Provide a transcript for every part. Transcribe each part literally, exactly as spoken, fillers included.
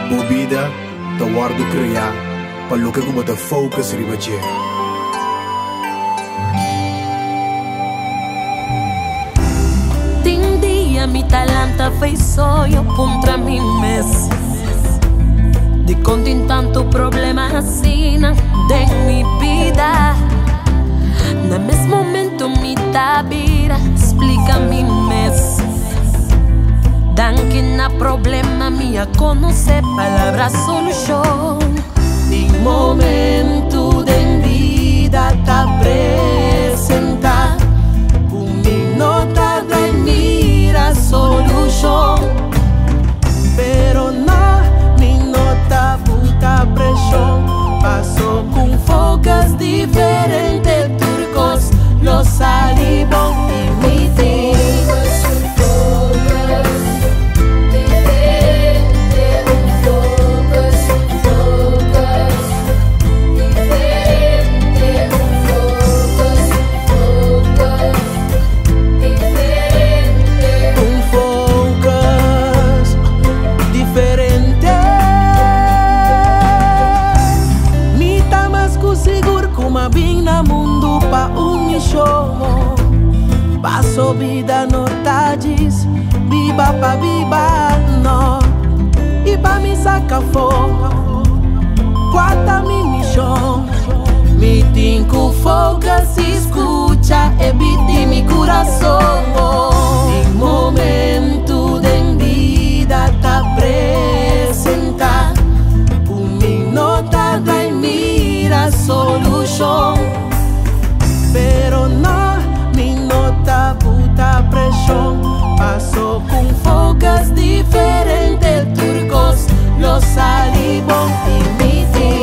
Bobida, te guardo criar, para lo que como te focus ribache. Tin dia mi talanta fez sonho contra mim mesmo. De conta em tanto problema assim de mi vida. Na mesmo momento me tabira, explica a mim mesmo. Dan que na problema minha conhecer palavra solução. Em momento de vida tá apresentar um nota de mira solução. Pero na mi nota puta pressão. Passou com focas diferentes turcos, los salibos e mi passo vida notades, viva pa viva no. E pa mi saca fogo, quarta mi missão. Mi tinco foga se escucha, evite mi coração. Em momento de vida tá apresentar um nota da mira solução. Pero no, mi nota puta pressão. Passou com focas diferentes turcos, los salibos e mi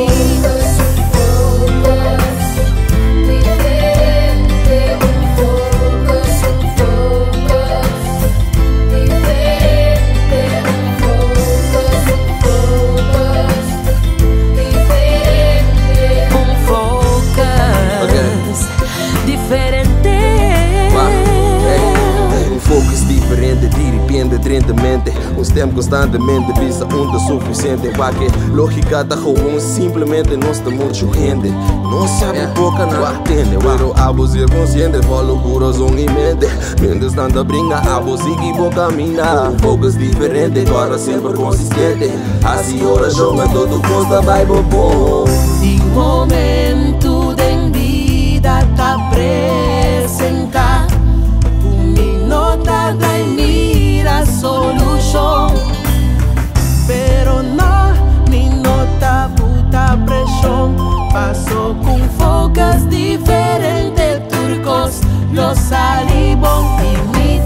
Trentemente, um stem constantemente visa um do suficiente. Porque lógica tá com simplesmente não está muito gente. Não sabe boca não atende. Pero a você é consciente, falo coração e mente. Mente estando a brincar, a você que vou caminhar. Focus diferente, agora sempre consistente. Assim oração, mas todo consta vai bom. Em momento de vida tá apresentar um nota da mira solução. Pero no, mi nota puta pressão. Passou com focas diferentes turcos, los salibos e mi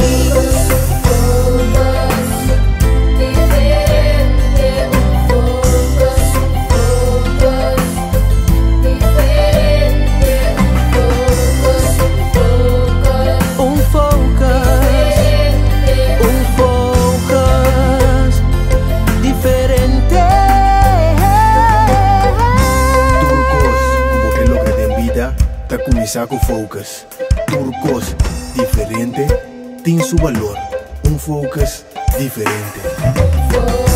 começar com focus. Turcos diferente tem seu valor. Um focus diferente.